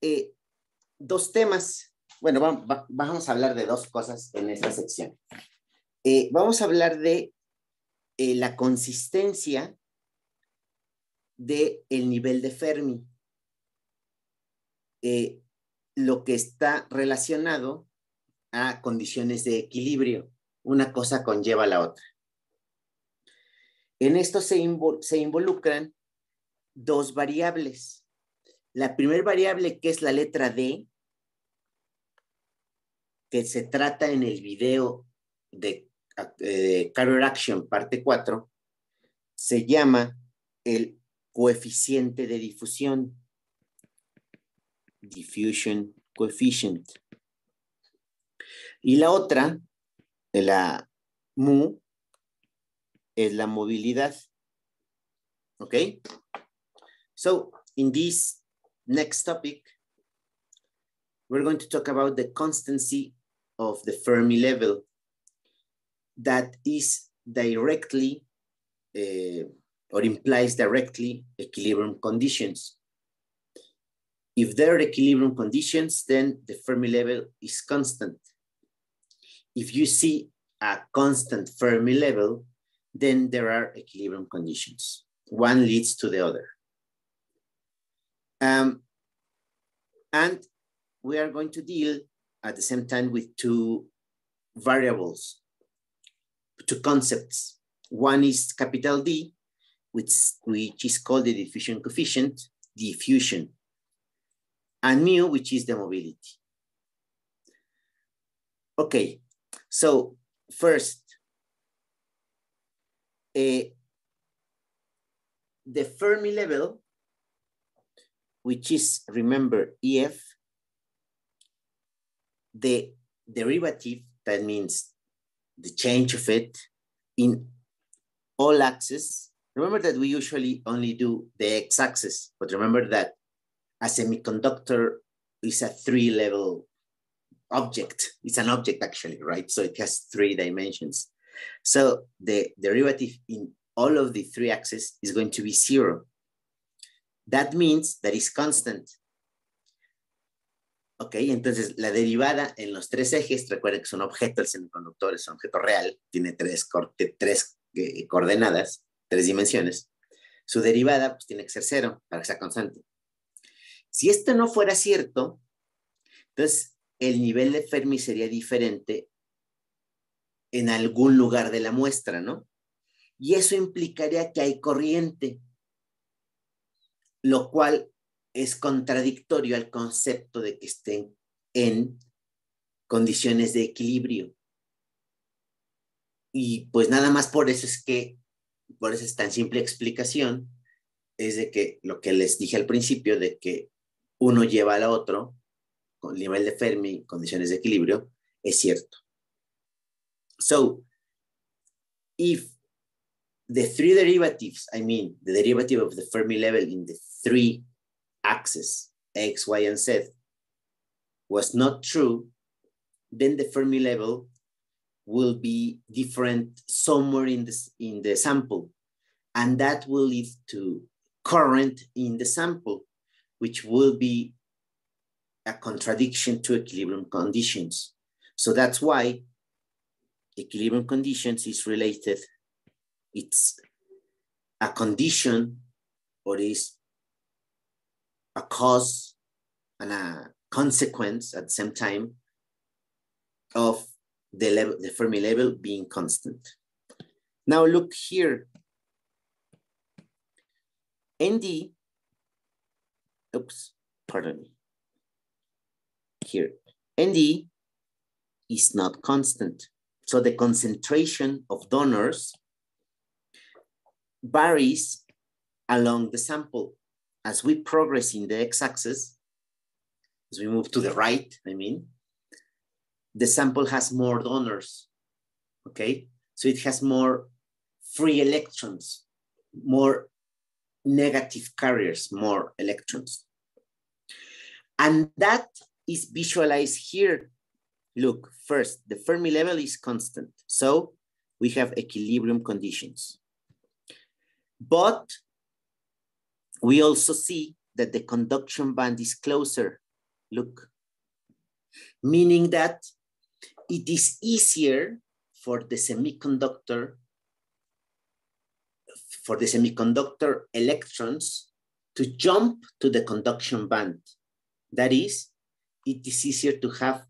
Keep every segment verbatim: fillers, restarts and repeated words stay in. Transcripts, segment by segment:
eh, dos temas. Bueno, va, va, vamos a hablar de dos cosas en esta sección. Eh, vamos a hablar de eh, la consistencia del nivel de Fermi. Eh, lo que está relacionado a condiciones de equilibrio. Una cosa conlleva a la otra. En esto se, invol se involucran dos variables. La primera variable, que es la letra D, que se trata en el video de eh, Carrier Action parte cuatro, se llama el coeficiente de difusión. Diffusion coefficient. Y la otra, la mu, es la movilidad. Okay? So, in this next topic, we're going to talk about the constancy of the Fermi level that is directly uh, or implies directly equilibrium conditions. If there are equilibrium conditions, then the Fermi level is constant. If you see a constant Fermi level, then there are equilibrium conditions. One leads to the other. Um, and we are going to deal at the same time with two variables, two concepts. One is capital D, which, which is called the diffusion coefficient, diffusion, and mu, which is the mobility. Okay, so first, uh, the Fermi level, which is, remember, E F, the derivative, that means the change of it in all axes. Remember that we usually only do the x-axis, but remember that a semiconductor is a three-level object. It's an object, actually, right? So it has three dimensions. So the derivative in all of the three axes is going to be zero. That means that it's constant. Ok, entonces la derivada en los tres ejes, recuerden que es un objeto, el semiconductor es un objeto real, tiene tres, tres eh, coordenadas, tres dimensiones. Su derivada pues tiene que ser cero para que sea constante. Si esto no fuera cierto, entonces el nivel de Fermi sería diferente en algún lugar de la muestra, ¿no? Y eso implicaría que hay corriente, lo cual es contradictorio al concepto de que estén en condiciones de equilibrio. Y pues nada más por eso es que, por esa es tan simple explicación, es de que lo que les dije al principio, de que uno lleva al otro, con nivel de Fermi, condiciones de equilibrio, es cierto. So, if the three derivatives, I mean, the derivative of the Fermi level in the three axes, X, Y, and Z, was not true, then the Fermi level will be different somewhere in the, in the sample. And that will lead to current in the sample, which will be a contradiction to equilibrium conditions. So that's why equilibrium conditions is related. It's a condition or is a cause and a consequence at the same time of the level, the Fermi level being constant. Now look here. N D, oops, pardon me. Here, N D is not constant. So the concentration of donors varies along the sample. As we progress in the x-axis, as we move to the right, I mean, the sample has more donors, okay? So it has more free electrons, more negative carriers, more electrons. And that is visualized here. Look, first, the Fermi level is constant. So we have equilibrium conditions. But we also see that the conduction band is closer. look. Meaning that it is easier for the semiconductor, for the semiconductor electrons to jump to the conduction band. That is, it is easier to have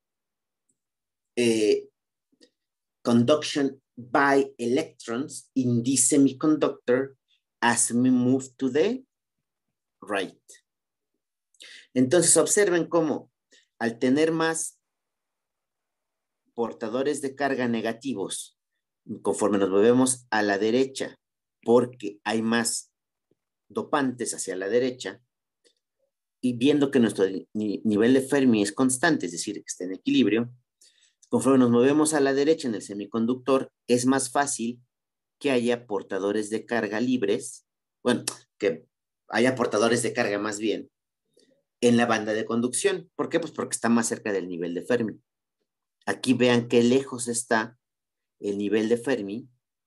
a conduction by electrons in this semiconductor as we move to the right. Entonces observen cómo al tener más portadores de carga negativos, conforme nos movemos a la derecha, porque hay más dopantes hacia la derecha, y viendo que nuestro ni nivel de Fermi es constante, es decir, que está en equilibrio, conforme nos movemos a la derecha en el semiconductor, es más fácil que haya portadores de carga libres, bueno, que haya portadores de carga más bien, en la banda de conducción. ¿Por qué? Pues porque está más cerca del nivel de Fermi. Aquí vean qué lejos está el nivel de Fermi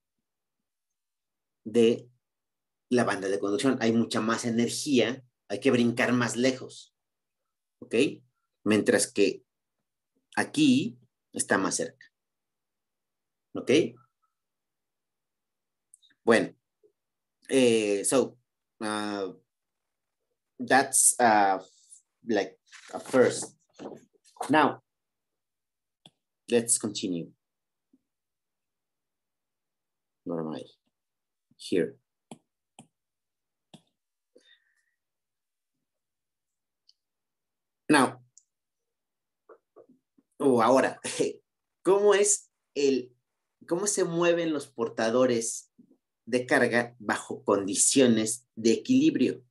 de la banda de conducción. Hay mucha más energía, hay que brincar más lejos, ¿ok? Mientras que aquí está más cerca, ¿ok? Bueno, eh, so, uh, that's uh, like a first. Now, let's continue. Where am I? Here. Now, oh, ahora, ¿cómo es el, cómo se mueven los portadores de carga bajo condiciones de equilibrio?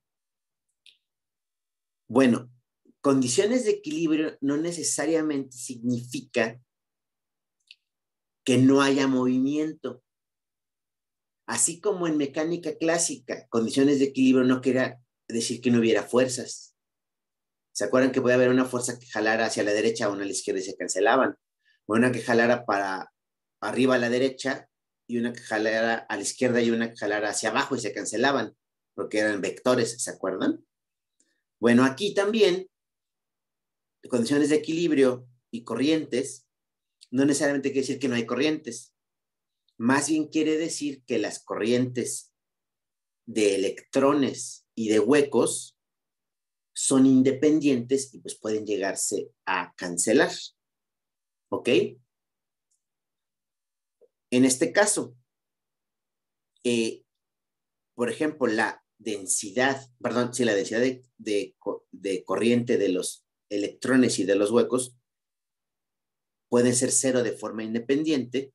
Bueno, condiciones de equilibrio no necesariamente significa que no haya movimiento. Así como en mecánica clásica, condiciones de equilibrio no quiere decir que no hubiera fuerzas. ¿Se acuerdan que puede haber una fuerza que jalara hacia la derecha o una a la izquierda y se cancelaban? O una que jalara para arriba a la derecha y una que jalara a la izquierda y una que jalara hacia abajo y se cancelaban, porque eran vectores, ¿se acuerdan? Bueno, aquí también, condiciones de equilibrio y corrientes, no necesariamente quiere decir que no hay corrientes. Más bien quiere decir que las corrientes de electrones y de huecos son independientes y pues pueden llegarse a cancelar. ¿Ok? En este caso, eh, por ejemplo, la densidad, perdón, sí, la densidad de, de, de corriente de los electrones y de los huecos puede ser cero de forma independiente.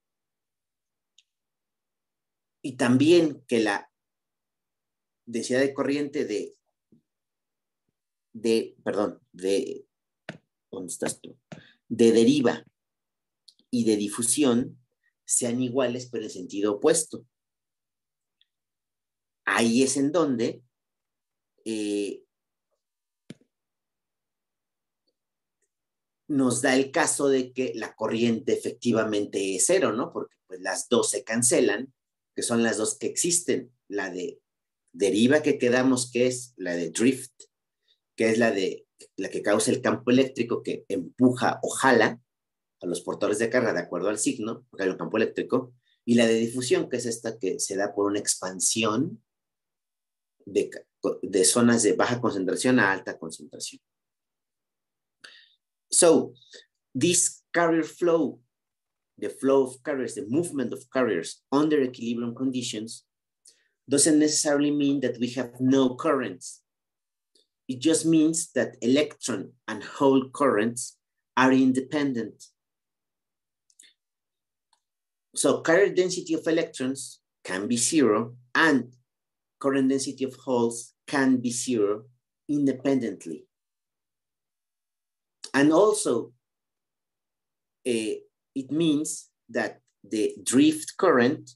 Y también que la densidad de corriente de de, perdón, de, ¿dónde estás tú? De deriva y de difusión sean iguales, pero en sentido opuesto. Ahí es en donde eh, nos da el caso de que la corriente efectivamente es cero, ¿no? Porque pues las dos se cancelan, que son las dos que existen. La de deriva que quedamos, que es la de drift, que es la de la que causa el campo eléctrico que empuja o jala a los portadores de carga de acuerdo al signo, porque hay un campo eléctrico, y la de difusión, que es esta que se da por una expansión de, de zonas de baja concentración a alta concentración. So, this carrier flow, the flow of carriers, the movement of carriers under equilibrium conditions, doesn't necessarily mean that we have no currents. It just means that electron and hole currents are independent. So carrier density of electrons can be zero and current density of holes can be zero independently. And also, uh, it means that the drift current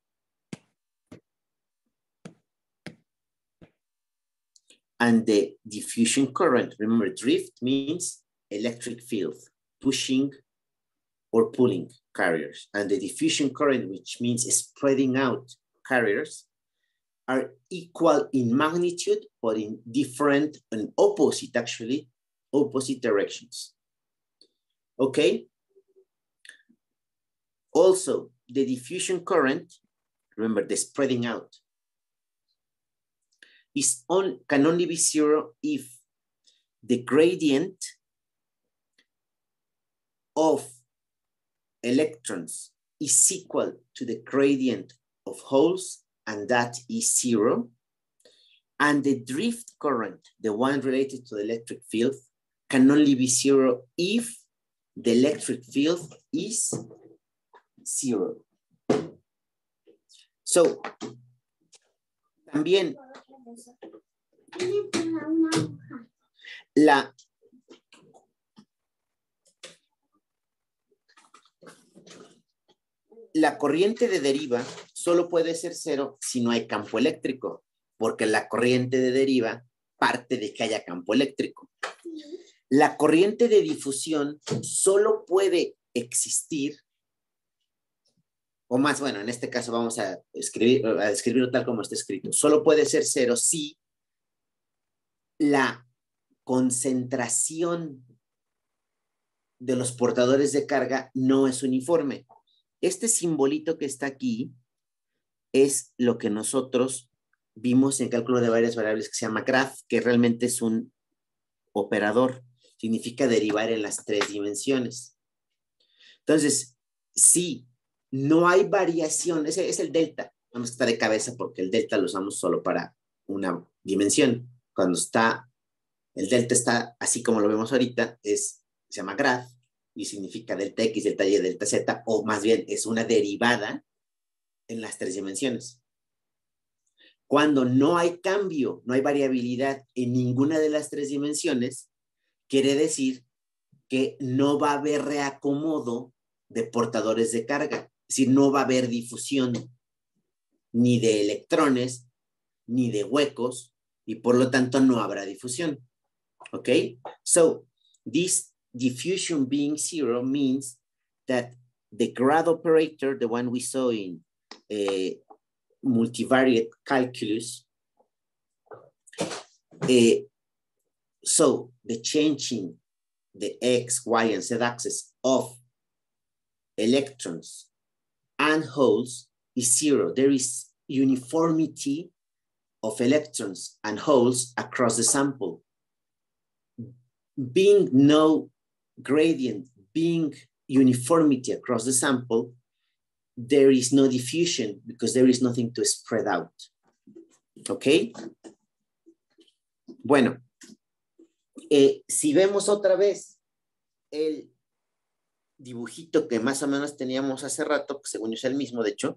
and the diffusion current, remember drift means electric field, pushing or pulling carriers. And the diffusion current, which means spreading out carriers, are equal in magnitude, but in different and opposite actually opposite directions. Okay? Also, the diffusion current, remember the spreading out, is on, can only be zero if the gradient of electrons is equal to the gradient of holes, and that is zero. And the drift current, the one related to the electric field, can only be zero if the electric field is zero. So, también la la corriente de deriva solo puede ser cero si no hay campo eléctrico, porque la corriente de deriva parte de que haya campo eléctrico. La corriente de difusión solo puede existir, o más, bueno, en este caso vamos a escribir, a escribirlo tal como está escrito, solo puede ser cero si la concentración de los portadores de carga no es uniforme. Este simbolito que está aquí es lo que nosotros vimos en cálculo de varias variables que se llama graph, que realmente es un operador. Significa derivar en las tres dimensiones. Entonces, si no hay variación, ese es el delta. Vamos a estar de cabeza porque el delta lo usamos solo para una dimensión. Cuando está, el delta está así como lo vemos ahorita, es, se llama graph y significa delta X, delta Y, delta Z, o más bien es una derivada en las tres dimensiones. Cuando no hay cambio, no hay variabilidad en ninguna de las tres dimensiones, quiere decir que no va a haber reacomodo de portadores de carga. Es decir, no va a haber difusión ni de electrones, ni de huecos, y por lo tanto no habrá difusión. ¿Ok? So, this diffusion being zero means that the grad operator, the one we saw in uh, multivariate calculus, uh, so the changing the X, Y, and Z axis of electrons and holes is zero. There is uniformity of electrons and holes across the sample. Being no gradient, being uniformity across the sample, there is no diffusion because there is nothing to spread out. ¿Ok? Bueno, eh, si vemos otra vez el dibujito que más o menos teníamos hace rato, que según yo es el mismo, de hecho,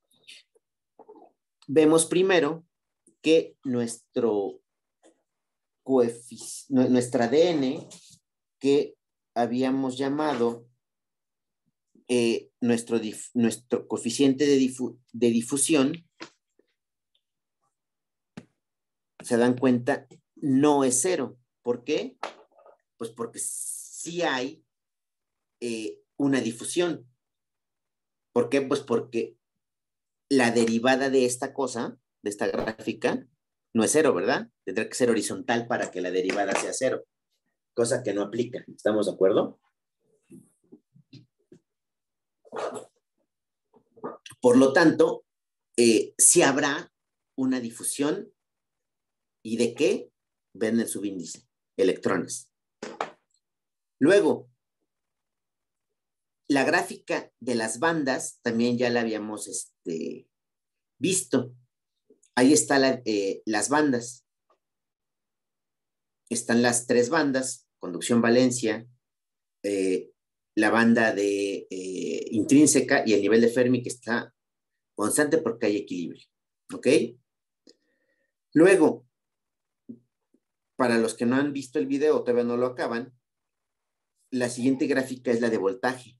vemos primero que nuestro nuestra A D N, que habíamos llamado eh, nuestro, dif nuestro coeficiente de, difu de difusión, se dan cuenta, no es cero. ¿Por qué? Pues porque sí hay eh, una difusión. ¿Por qué? Pues porque la derivada de esta cosa, de esta gráfica, no es cero, ¿verdad? Tendrá que ser horizontal para que la derivada sea cero, cosa que no aplica. ¿Estamos de acuerdo? Por lo tanto, eh, sí habrá una difusión. ¿Y de qué? Ven el subíndice, electrones. Luego, la gráfica de las bandas también ya la habíamos este, visto. Ahí están la, eh, las bandas. Están las tres bandas, conducción valencia, eh, la banda de eh, intrínseca y el nivel de Fermi que está constante porque hay equilibrio. ¿Ok? Luego, para los que no han visto el video, todavía no lo acaban, la siguiente gráfica es la de voltaje.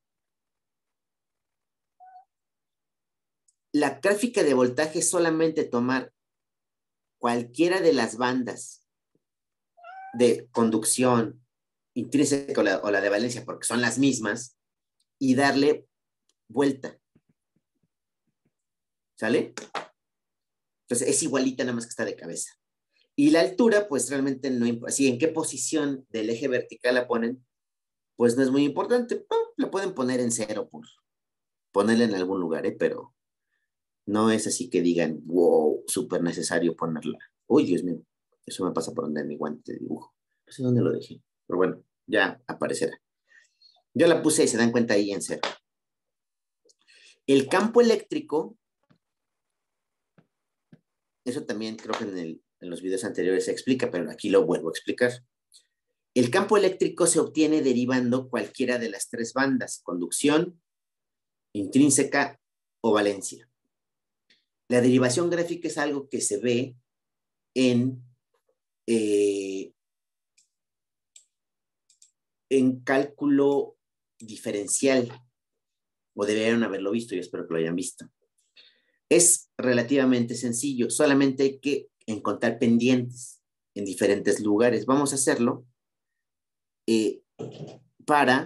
La gráfica de voltaje es solamente tomar cualquiera de las bandas de conducción intrínseca o la, o la de valencia, porque son las mismas, y darle vuelta. ¿Sale? Entonces es igualita, nada más que está de cabeza. Y la altura, pues realmente no importa. Si en qué posición del eje vertical la ponen, pues no es muy importante. La pueden poner en cero por ponerla en algún lugar, ¿eh? Pero no es así que digan, wow, súper necesario ponerla. Uy, Dios mío, eso me pasa por donde mi guante de dibujo. No sé dónde lo dejé, pero bueno, ya aparecerá. Yo la puse y se dan cuenta ahí en cero. El campo eléctrico, eso también creo que en, el, en los videos anteriores se explica, pero aquí lo vuelvo a explicar. El campo eléctrico se obtiene derivando cualquiera de las tres bandas, conducción, intrínseca o valencia. La derivación gráfica es algo que se ve en, eh, en cálculo diferencial, o deberían haberlo visto, yo espero que lo hayan visto. Es relativamente sencillo, solamente hay que encontrar pendientes en diferentes lugares. Vamos a hacerlo eh, para...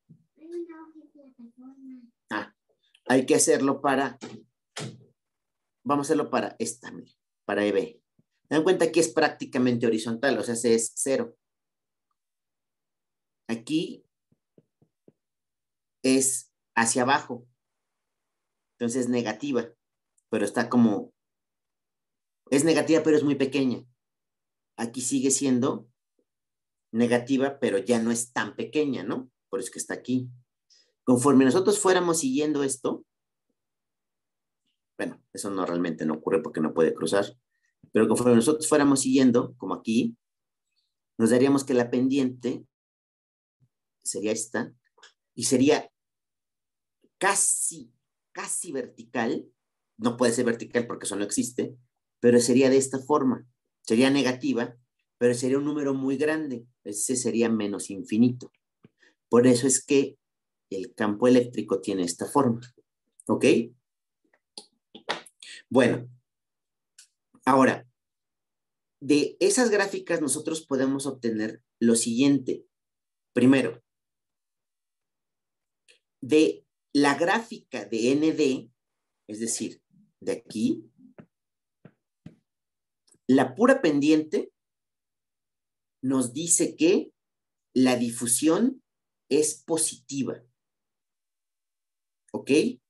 Ah, hay que hacerlo para... Vamos a hacerlo para esta, para E B. Dan cuenta que es prácticamente horizontal, o sea, es cero. Aquí es hacia abajo, entonces es negativa, pero está como... Es negativa, pero es muy pequeña. Aquí sigue siendo negativa, pero ya no es tan pequeña, ¿no? Por eso que está aquí. Conforme nosotros fuéramos siguiendo esto, bueno, eso no realmente no ocurre porque no puede cruzar, pero conforme nosotros fuéramos siguiendo, como aquí, nos daríamos que la pendiente sería esta, y sería casi, casi vertical, no puede ser vertical porque eso no existe, pero sería de esta forma, sería negativa, pero sería un número muy grande, ese sería menos infinito. Por eso es que el campo eléctrico tiene esta forma, ¿ok? Bueno, ahora, de esas gráficas nosotros podemos obtener lo siguiente. Primero, de la gráfica de N D, es decir, de aquí, la pura pendiente nos dice que la difusión es positiva, ¿ok?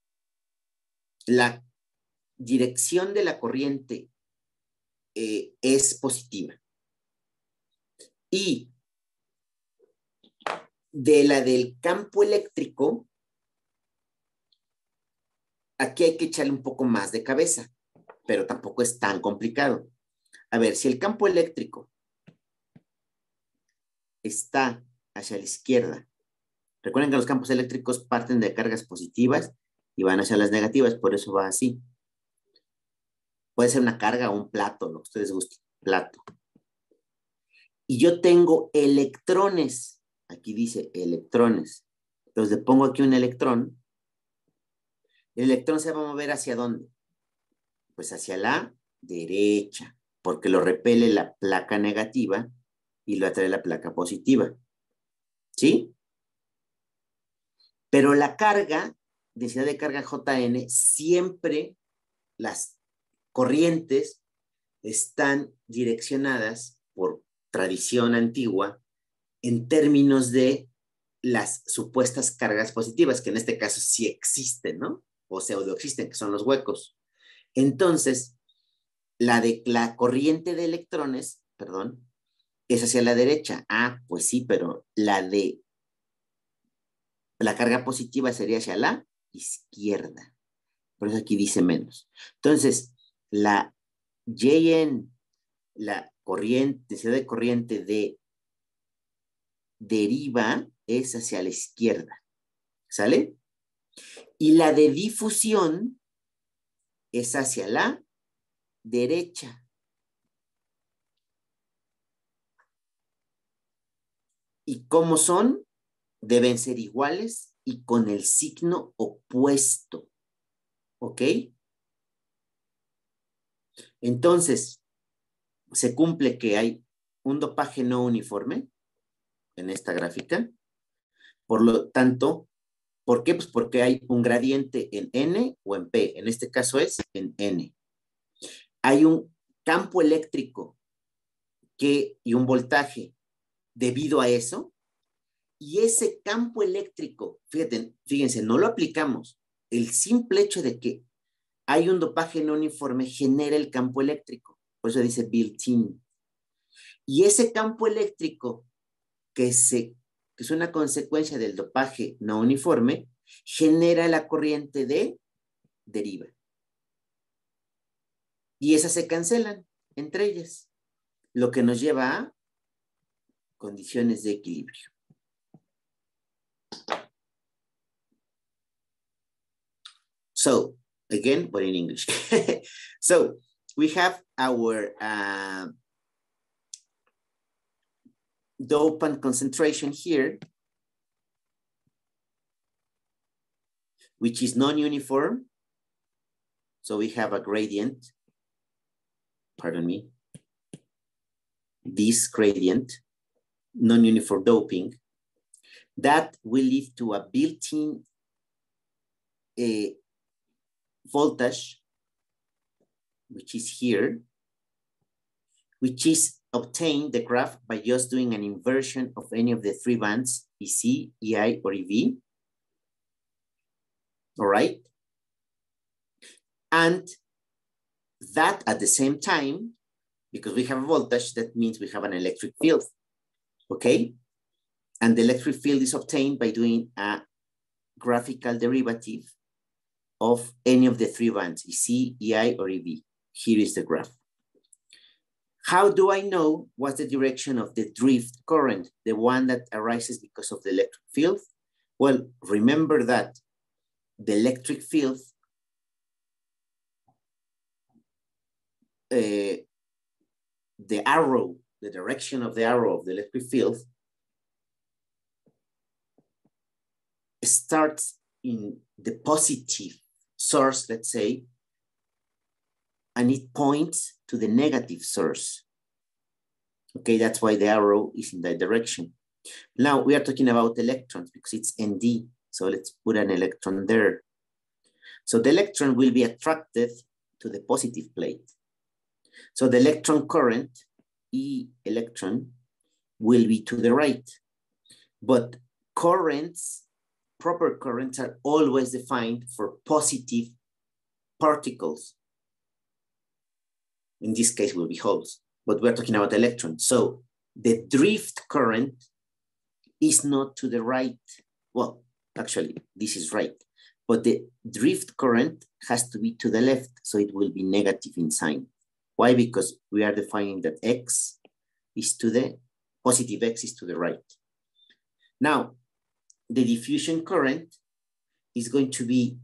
La dirección de la corriente eh, es positiva. Y de la del campo eléctrico, aquí hay que echarle un poco más de cabeza, pero tampoco es tan complicado. A ver, si el campo eléctrico está hacia la izquierda, recuerden que los campos eléctricos parten de cargas positivas y van hacia las negativas, por eso va así. Puede ser una carga o un plato, lo que ustedes gusten, plato. Y yo tengo electrones, aquí dice electrones. Entonces le pongo aquí un electrón. El electrón se va a mover ¿hacia dónde? Pues hacia la derecha, porque lo repele la placa negativa y lo atrae la placa positiva. ¿Sí? Pero la carga, densidad de carga J N, siempre las corrientes están direccionadas por tradición antigua en términos de las supuestas cargas positivas, que en este caso sí existen, ¿no? O pseudo existen, que son los huecos. Entonces, la de la corriente de electrones, perdón, es hacia la derecha. Ah, pues sí, pero la de la carga positiva sería hacia la izquierda. Por eso aquí dice menos. Entonces, la J N, la corriente, densidad de corriente de deriva es hacia la izquierda. ¿Sale? Y la de difusión es hacia la derecha. ¿Y cómo son? Deben ser iguales y con el signo opuesto. ¿Ok? Entonces, se cumple que hay un dopaje no uniforme en esta gráfica. Por lo tanto, ¿por qué? Pues porque hay un gradiente en N o en P. En este caso es en N. Hay un campo eléctrico que, y un voltaje debido a eso, y ese campo eléctrico, fíjate, fíjense, no lo aplicamos. El simple hecho de que hay un dopaje no uniforme genera el campo eléctrico. Por eso dice built-in. Y ese campo eléctrico que, se, que es una consecuencia del dopaje no uniforme, genera la corriente de deriva. Y esas se cancelan entre ellas, lo que nos lleva a condiciones de equilibrio. So, again, but in English. So, we have our uh, dopant concentration here, which is non-uniform. So we have a gradient, pardon me, this gradient, non-uniform doping, that will lead to a built-in uh, voltage, which is here, which is obtained, the graph, by just doing an inversion of any of the three bands, E C, E I, or E V. All right? And that at the same time, because we have a voltage, that means we have an electric field, okay? And the electric field is obtained by doing a graphical derivative of any of the three bands, E C, E I, or E V. Here is the graph. How do I know what's the direction of the drift current, the one that arises because of the electric field? Well, remember that the electric field, uh, the arrow, the direction of the arrow of the electric field starts in the positive source, let's say, and it points to the negative source. Okay, that's why the arrow is in that direction. Now we are talking about electrons because it's N D. So let's put an electron there. So the electron will be attracted to the positive plate. So the electron current, E electron, will be to the right. But currents, proper currents are always defined for positive particles. In this case, will be holes, but we're talking about electrons. So the drift current is not to the right. Well, actually, this is right, but the drift current has to be to the left, so it will be negative in sign. Why? Because we are defining that X is to the, positive X is to the right. Now, the diffusion current is going to be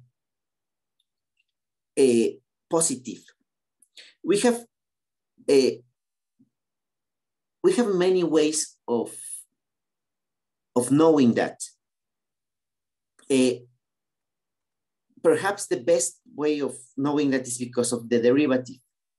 a positive. We have a, we have many ways of, of knowing that. Uh, perhaps the best way of knowing that is because of the derivative.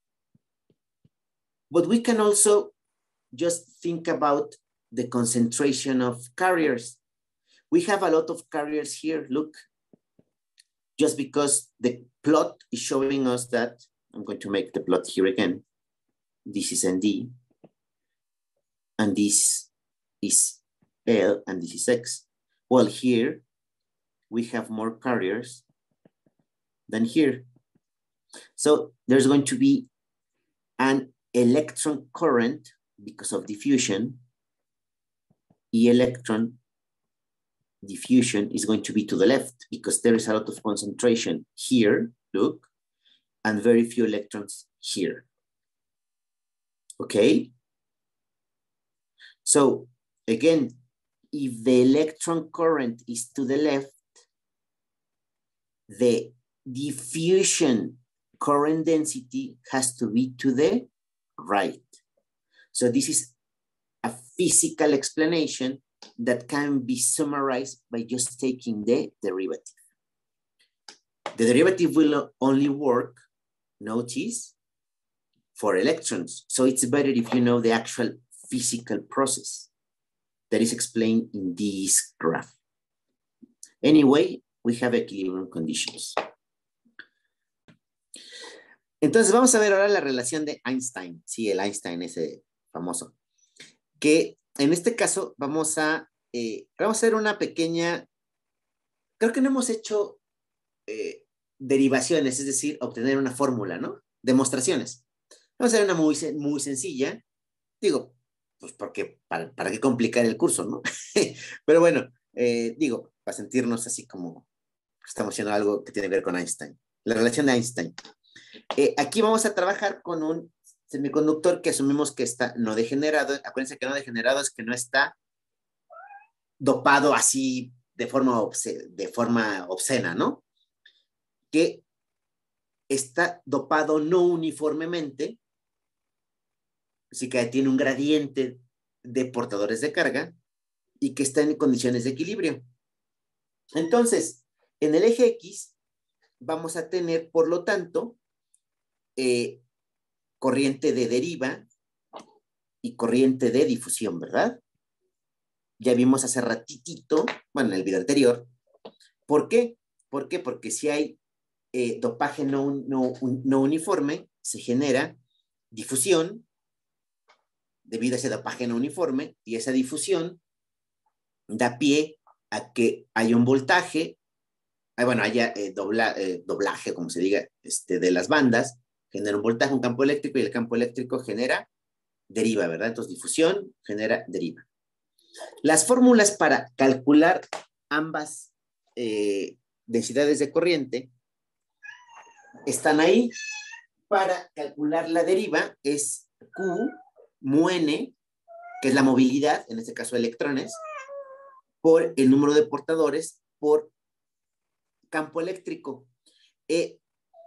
But we can also just think about the concentration of carriers. We have a lot of carriers here, look. Just because the plot is showing us that, I'm going to make the plot here again. This is N D, and this is L, and this is X. Well, here, we have more carriers than here. So there's going to be an electron current because of diffusion. E electron diffusion is going to be to the left because there is a lot of concentration here, look, and very few electrons here. Okay? So again, if the electron current is to the left, the diffusion current density has to be to the right. So this is a physical explanation that can be summarized by just taking the derivative. The derivative will only work, notice, for electrons. So it's better if you know the actual physical process that is explained in this graph. Anyway, we have equilibrium conditions. Entonces vamos a ver ahora la relación de Einstein. Sí, el Einstein ese famoso, que en este caso vamos a, eh, vamos a hacer una pequeña, creo que no hemos hecho eh, derivaciones, es decir, obtener una fórmula, ¿no? Demostraciones. Vamos a hacer una muy, muy sencilla, digo, pues porque, ¿para, para qué complicar el curso, no? Pero bueno, eh, digo, para sentirnos así como estamos haciendo algo que tiene que ver con Einstein. La relación de Einstein. Eh, aquí vamos a trabajar con un semiconductor que asumimos que está no degenerado. Acuérdense que no degenerado es que no está dopado así de forma, obscena, de forma obscena, ¿no? Que está dopado no uniformemente, así que tiene un gradiente de portadores de carga y que está en condiciones de equilibrio. Entonces, en el eje X vamos a tener, por lo tanto, eh, corriente de deriva y corriente de difusión, ¿verdad? Ya vimos hace ratitito, bueno, en el video anterior. ¿Por qué? ¿Por qué? Porque si hay eh, dopaje no, no, no uniforme, se genera difusión debido a ese dopaje no uniforme, y esa difusión da pie a que haya un voltaje, bueno, haya eh, dobla, eh, doblaje, como se diga, este, de las bandas, genera un voltaje, un campo eléctrico, y el campo eléctrico genera deriva, ¿verdad? Entonces, difusión genera deriva. Las fórmulas para calcular ambas eh, densidades de corriente están ahí. Para calcular la deriva es Q mu N, que es la movilidad, en este caso electrones, por el número de portadores por campo eléctrico. Eh,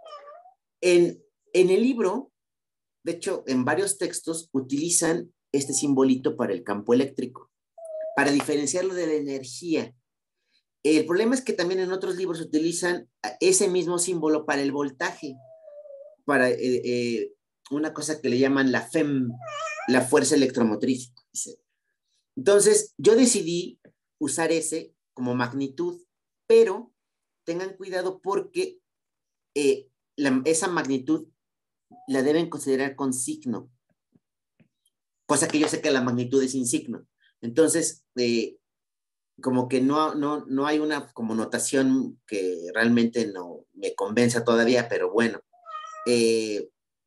en, en el libro, de hecho, en varios textos utilizan este simbolito para el campo eléctrico, para diferenciarlo de la energía. El problema es que también en otros libros utilizan ese mismo símbolo para el voltaje, para eh, eh, una cosa que le llaman la F E M, la fuerza electromotriz. Entonces, yo decidí usar ese como magnitud, pero tengan cuidado porque eh, la, esa magnitud la deben considerar con signo, cosa que yo sé que la magnitud es sin signo. Entonces, eh, como que no, no, no hay una como notación que realmente no me convenza todavía, pero bueno, eh,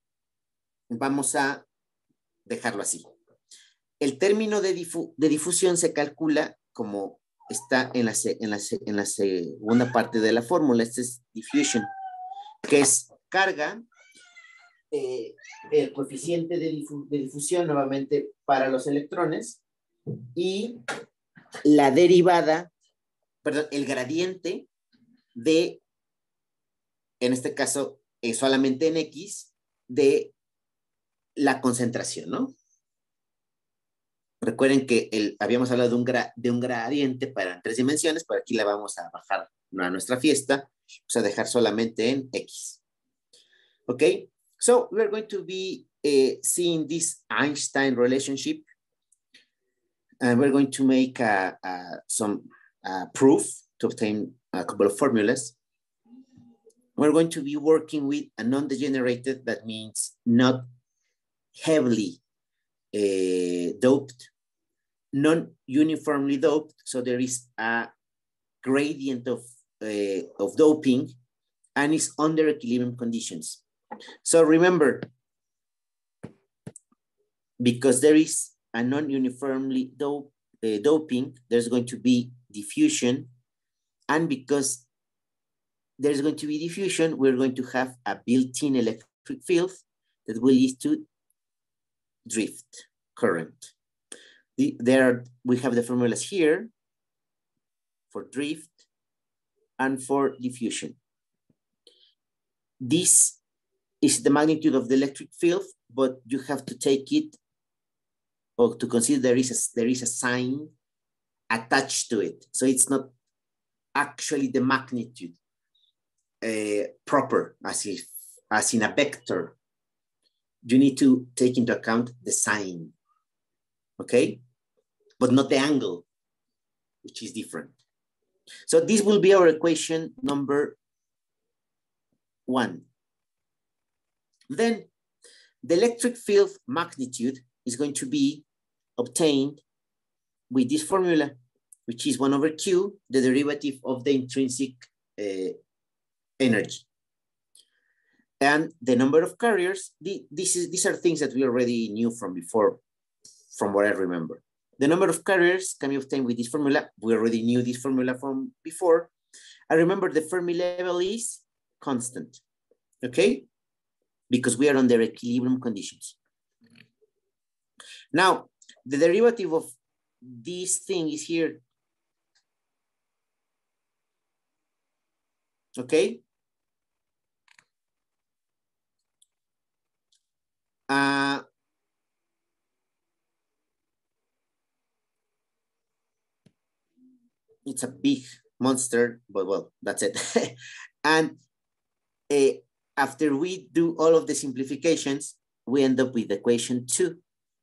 vamos a dejarlo así. El término de, difu de difusión se calcula como está en la, en, la, en la segunda parte de la fórmula. Este es diffusion, que es carga, eh, el coeficiente de, difu de difusión nuevamente para los electrones y la derivada, perdón, el gradiente de, en este caso, eh, solamente en X, de la concentración, ¿no? Recuerden que el, habíamos hablado de un, gra, de un gradiente para tres dimensiones, pero aquí la vamos a bajar a nuestra fiesta, vamos a dejar solamente en X. Okay, so we're going to be uh, seeing this Einstein relationship, and we're going to make uh, uh, some uh, proof to obtain a couple of formulas. We're going to be working with a non-degenerated, that means not heavily uh, doped, non-uniformly doped, so there is a gradient of, uh, of doping, and it's under equilibrium conditions. So remember, because there is a non-uniformly dope, uh, doping, there's going to be diffusion, and because there's going to be diffusion, we're going to have a built-in electric field that will lead to drift current. The, there are, we have the formulas here for drift and for diffusion. This is the magnitude of the electric field, but you have to take it or to consider there is a, there is a sign attached to it. So it's not actually the magnitude uh, proper as if, as in a vector. You need to take into account the sign, okay? But not the angle, which is different. So this will be our equation number one. Then the electric field magnitude is going to be obtained with this formula, which is one over Q, the derivative of the intrinsic uh, energy. And the number of carriers, the, this is, these are things that we already knew from before, from what I remember. The number of carriers can be obtained with this formula. We already knew this formula from before. I remember the Fermi level is constant, okay? Because we are under equilibrium conditions. Now, the derivative of this thing is here, okay? Uh, it's a big monster, but well, that's it. And uh, after we do all of the simplifications, we end up with equation two.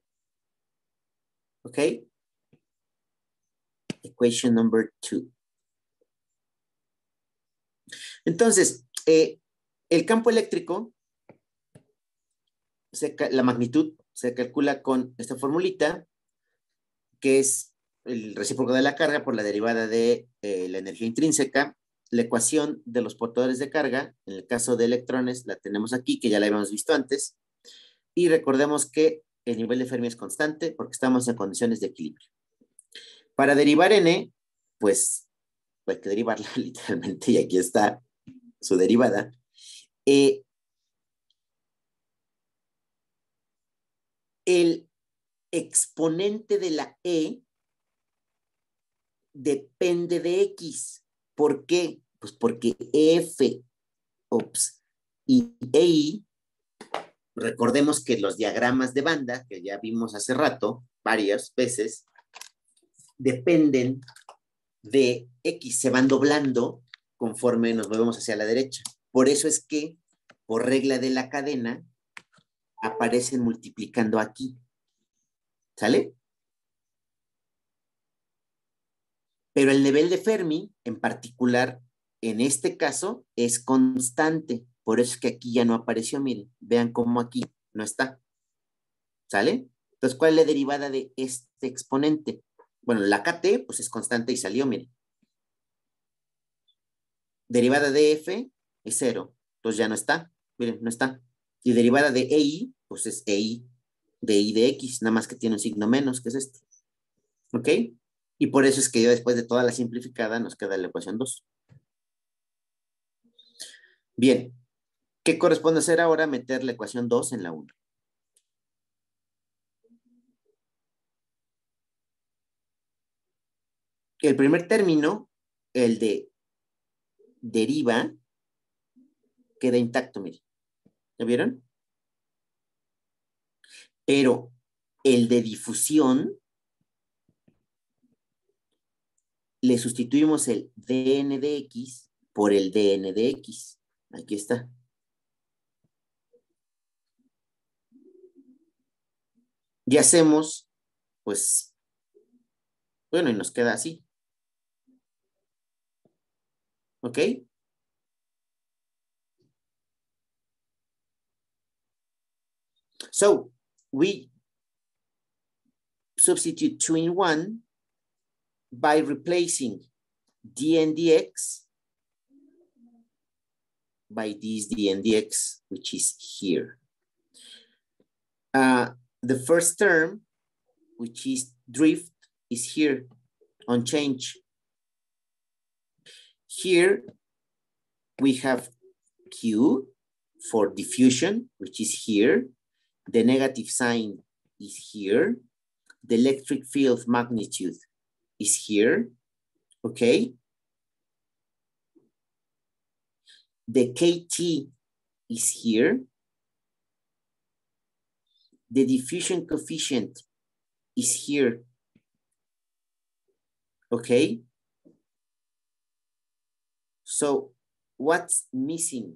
Okay? Equation number two. Entonces, eh, el campo eléctrico, se, la magnitud se calcula con esta formulita, que es el recíproco de la carga por la derivada de eh, la energía intrínseca. La ecuación de los portadores de carga, en el caso de electrones, la tenemos aquí, que ya la habíamos visto antes. Y recordemos que el nivel de Fermi es constante porque estamos en condiciones de equilibrio. Para derivar N, pues hay que derivarla literalmente, y aquí está su derivada. Eh, el exponente de la E depende de X. ¿Por qué? Pues porque F ups, y E I, recordemos que los diagramas de banda, que ya vimos hace rato, varias veces, dependen de X, se van doblando conforme nos movemos hacia la derecha. Por eso es que, por regla de la cadena, aparecen multiplicando aquí. ¿Sale? Pero el nivel de Fermi, en particular, en este caso, es constante. Por eso es que aquí ya no apareció, miren. Vean cómo aquí no está. ¿Sale? Entonces, ¿cuál es la derivada de este exponente? Bueno, la K T, pues es constante y salió, miren. Derivada de F es cero. Entonces ya no está. Miren, no está. Y derivada de E I, pues es E I de I de X, nada más que tiene un signo menos, que es este. ¿Ok? Y por eso es que yo después de toda la simplificada nos queda la ecuación dos. Bien. ¿Qué corresponde hacer ahora? Meter la ecuación dos en la uno. El primer término, el de deriva, queda intacto, miren. ¿Ya vieron? Pero el de difusión, le sustituimos el dn de X por el dn de X. Aquí está. Y hacemos, pues, bueno, y nos queda así. ¿Ok? So, we substitute two in one by replacing dn dx by this dn dx, which is here. Uh, the first term, which is drift, is here on change. Here we have Q for diffusion, which is here. The negative sign is here. The electric field magnitude is here, okay? The K T is here. The diffusion coefficient is here, okay? So what's missing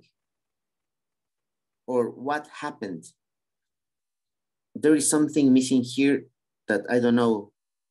or what happened? There is something missing here that I don't know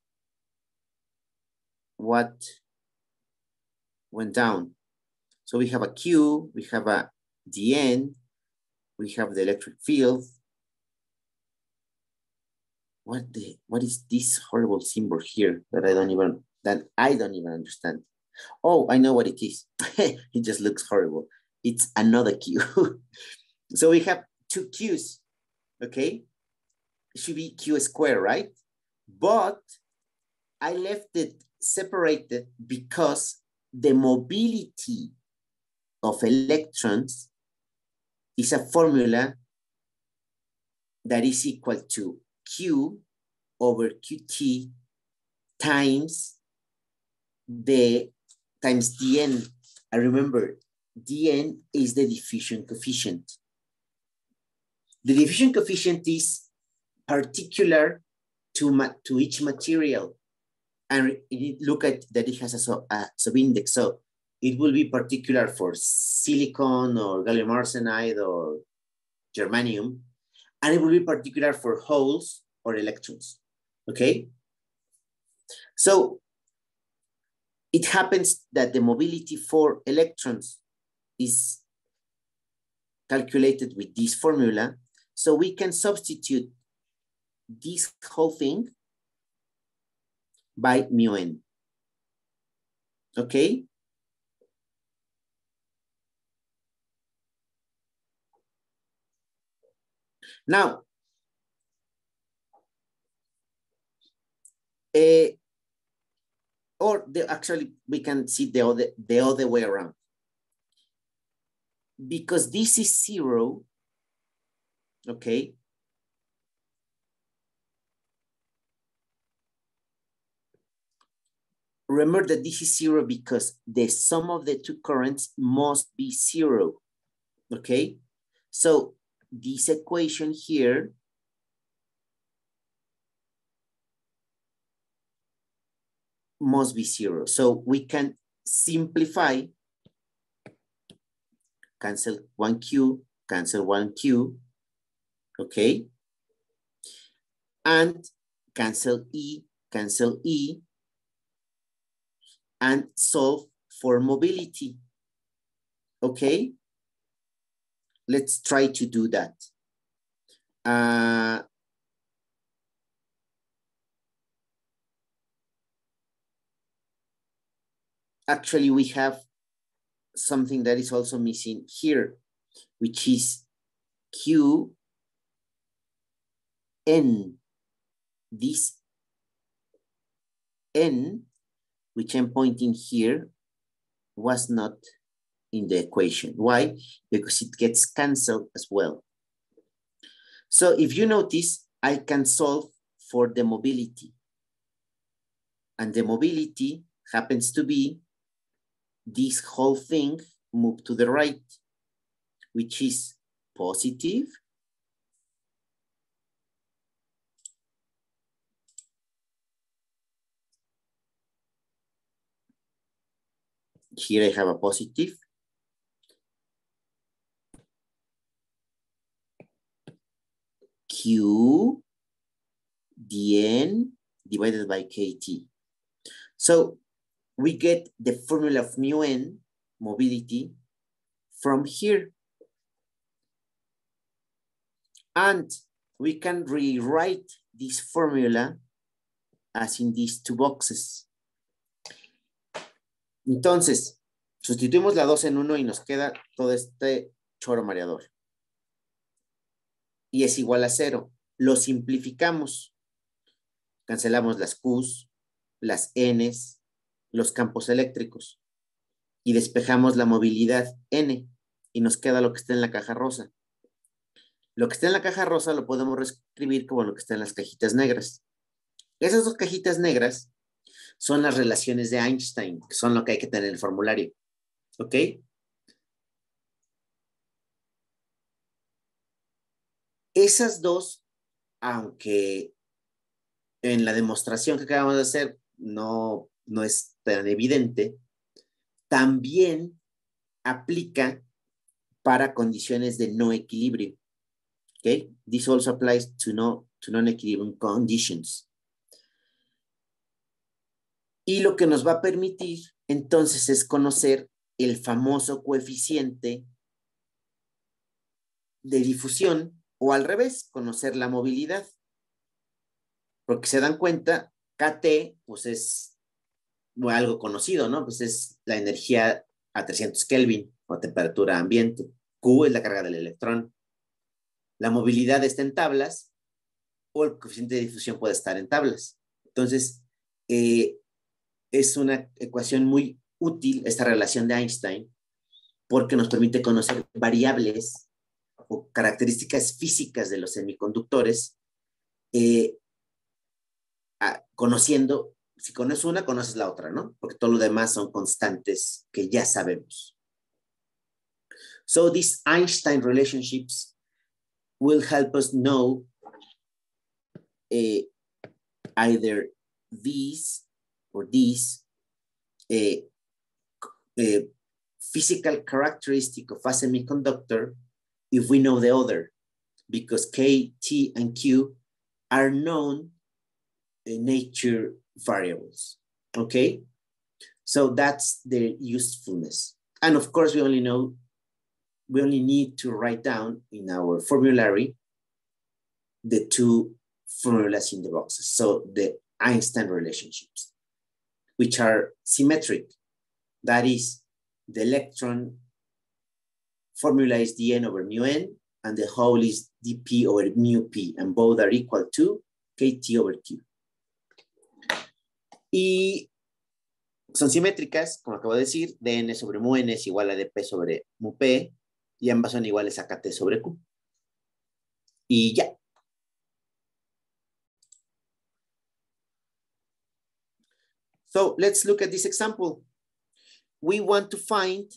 what went down. So we have a Q, we have a dn, we have the electric field. what the, what is this horrible symbol here that I don't even, that I don't even understand? Oh, I know what it is. It just looks horrible. It's another Q. So we have two Qs, okay? It should be Q squared, right? But I left it separated because the mobility of electrons is a formula that is equal to Q over Qt times the times dn. I remember dn is the diffusion coefficient. The diffusion coefficient is particular to, to each material. And look at that it has a, sub, a subindex. So it will be particular for silicon or gallium arsenide or germanium. And it will be particular for holes or electrons, okay? So it happens that the mobility for electrons is calculated with this formula. So we can substitute this whole thing by mu n, okay? Now, uh, or the, actually we can see the other, the other way around. Because this is zero, okay? Remember that this is zero because the sum of the two currents must be zero, okay? So this equation here must be zero. So we can simplify, cancel one Q, cancel one Q, okay? And cancel E, cancel E, and solve for mobility, okay? Let's try to do that. Uh, actually, we have something that is also missing here, which is Q N. This N, which I'm pointing here, was not in the equation. Why? Because it gets canceled as well. So if you notice, I can solve for the mobility. And the mobility happens to be this whole thing moved to the right, which is positive here I have a positive Q dn divided by kt. So we get the formula of mu n, mobility, from here. And we can rewrite this formula as in these two boxes. Entonces, sustituimos la dos en uno y nos queda todo este choro mareador. Y es igual a cero. Lo simplificamos. Cancelamos las Qs, las Ns, los campos eléctricos. Y despejamos la movilidad N. Y nos queda lo que está en la caja rosa. Lo que está en la caja rosa lo podemos reescribir como lo que está en las cajitas negras. Esas dos cajitas negras son las relaciones de Einstein, que son lo que hay que tener en el formulario. ¿Ok? Esas dos, aunque en la demostración que acabamos de hacer no, no es tan evidente, también aplica para condiciones de no equilibrio. ¿Ok? This also applies to, no, to non-equilibrium conditions. Y lo que nos va a permitir entonces es conocer el famoso coeficiente de difusión o al revés, conocer la movilidad. Porque se dan cuenta, K T, pues es bueno, algo conocido, ¿no? Pues es la energía a trescientos Kelvin o temperatura ambiente. Q es la carga del electrón. La movilidad está en tablas o el coeficiente de difusión puede estar en tablas. Entonces, eh, es una ecuación muy útil esta relación de Einstein porque nos permite conocer variables o características físicas de los semiconductores eh, a, conociendo, si conoces una, conoces la otra, ¿no? Porque todo lo demás son constantes que ya sabemos. So these Einstein relationships will help us know uh, either these or these uh, uh, physical characteristic of a semiconductor if we know the other, because K, T, and Q are known uh, nature variables, okay? So that's their usefulness. And of course, we only know, we only need to write down in our formulary the two formulas in the boxes. So the Einstein relationships, which are symmetric. That is, the electron formula is dn over mu n, and the hole is dp over mu p, and both are equal to kt over q. Y son simétricas, como acabo de decir, dn sobre mu n es igual a dp sobre mu p, y ambas son iguales a kt sobre q. Y ya. So let's look at this example. We want to find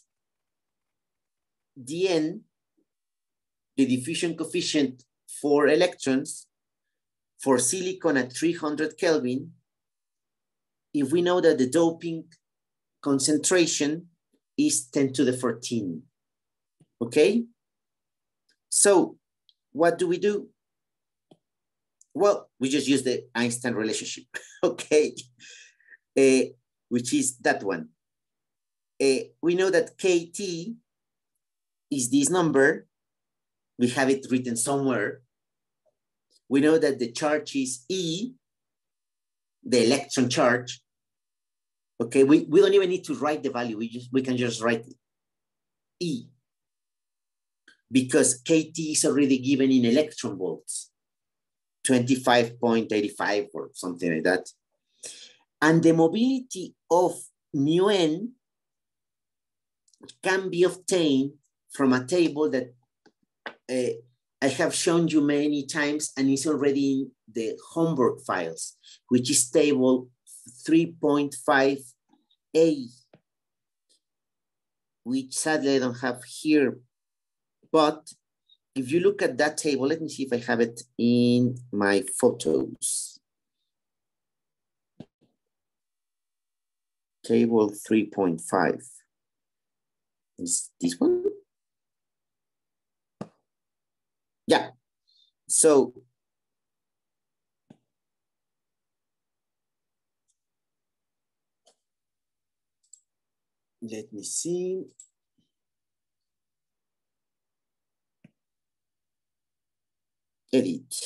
dn, the diffusion coefficient for electrons, for silicon at three hundred Kelvin, if we know that the doping concentration is ten to the fourteen, okay? So what do we do? Well, we just use the Einstein relationship, okay? Uh, which is that one. Uh, we know that K T is this number. We have it written somewhere. We know that the charge is E, the electron charge. Okay, we, we don't even need to write the value. We just we can just write it. E, because K T is already given in electron volts, twenty-five point eight five or something like that. And the mobility of mu n can be obtained from a table that uh, I have shown you many times, and it's already in the homework files, which is table three point five A, which sadly I don't have here. But if you look at that table, let me see if I have it in my photos. Table three point five. Is this one? Yeah. So let me see. Edit.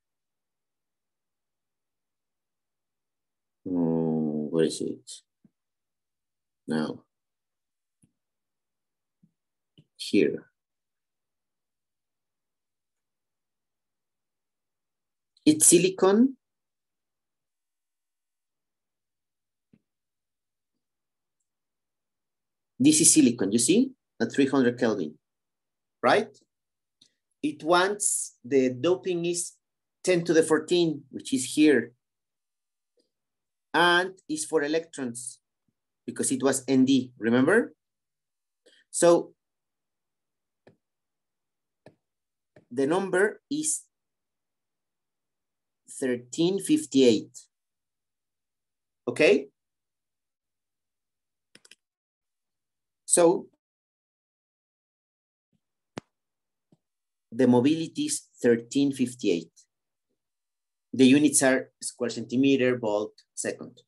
Oh, where is it? Now. Here. It's silicon. This is silicon, you see, at three hundred Kelvin, right? It wants, the doping is ten to the fourteen, which is here. And is for electrons, because it was N D, remember? So the number is thirteen fifty-eight, okay? So the mobility is thirteen fifty-eight. The units are square centimeter, volt, second.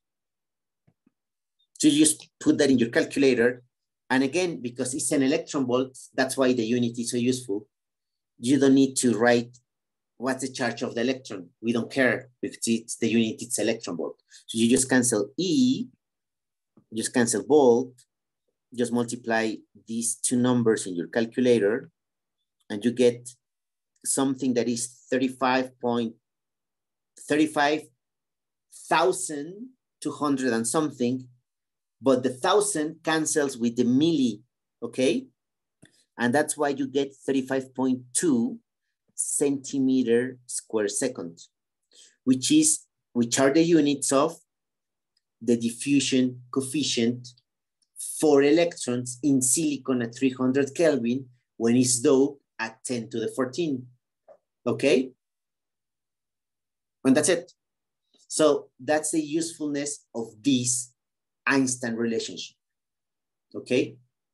So you just put that in your calculator. And again, because it's an electron volt, that's why the unit is so useful. You don't need to write what's the charge of the electron? We don't care if it's the unit, it's electron volt. So you just cancel E, just cancel volt, just multiply these two numbers in your calculator, and you get something that is thirty-five point thirty-five thousand two hundred and something, but the thousand cancels with the milli, okay? And that's why you get thirty-five point two centimeter square second, which is, which are the units of the diffusion coefficient for electrons in silicon at three hundred Kelvin when it's doped at ten to the fourteen, okay? And that's it. So that's the usefulness of this Einstein relationship, okay?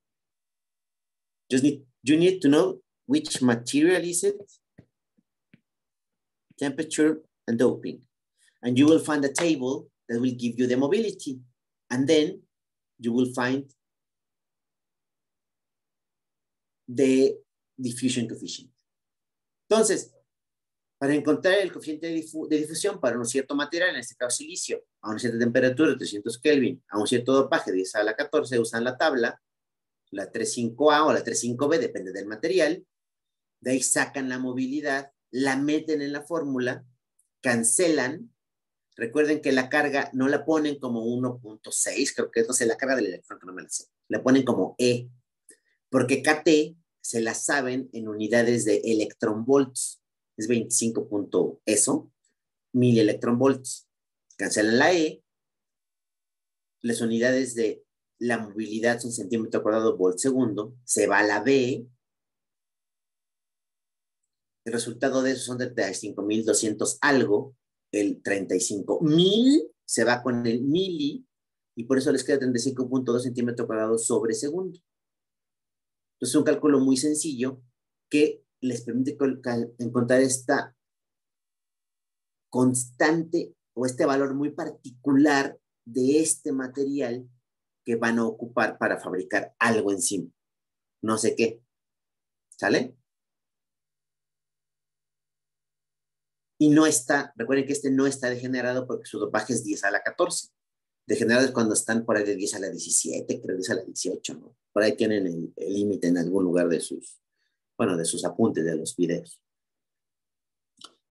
Just need, you need to know which material is it, temperature and doping. And you will find a table that will give you the mobility. And then you will find the diffusion coefficient. Entonces, para encontrar el coeficiente de, difu de difusión para un cierto material, en este caso silicio, a una cierta temperatura de trescientos Kelvin, a un cierto dopaje de diez a la catorce, usan la tabla, la tres punto cinco A o la tres punto cinco B, depende del material. De ahí sacan la movilidad, la meten en la fórmula, cancelan. Recuerden que la carga no la ponen como uno punto seis, creo que es, no sé, la carga del electrón, que no me la sé. La ponen como E, porque K T se la saben en unidades de electronvolts. Es veinticinco punto eso, mil electronvolts. Cancelan la E. Las unidades de la movilidad son centímetro cuadrado volt segundo. Se va a la B. El resultado de eso son de treinta y cinco mil doscientos algo. El treinta y cinco mil se va con el mili y por eso les queda treinta y cinco punto dos centímetros cuadrados sobre segundo. Entonces es un cálculo muy sencillo que les permite encontrar esta constante o este valor muy particular de este material que van a ocupar para fabricar algo encima. No sé qué. ¿Sale? Y no está, recuerden que este no está degenerado porque su dopaje es diez a la catorce. Degenerado es cuando están por ahí de diez a la diecisiete, creo diez a la dieciocho, ¿no? Por ahí tienen el límite en algún lugar de sus, bueno, de sus apuntes de los videos.